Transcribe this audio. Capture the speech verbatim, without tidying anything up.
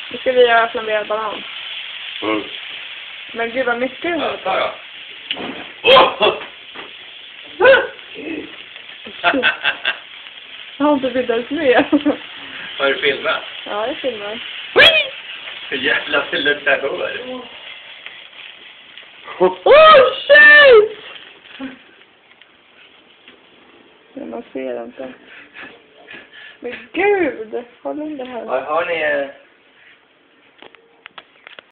Nu ska vi göra flamberad banan. Mm. Men gud vad mycket du har Ja, tagit. ja. Jag har inte blivit ens med. Har du filmat? Ja, jag filmar. Hur jävla det luktar hår. Oh shit! Men man ser inte. Men gud, håll in det här. Har, har ni...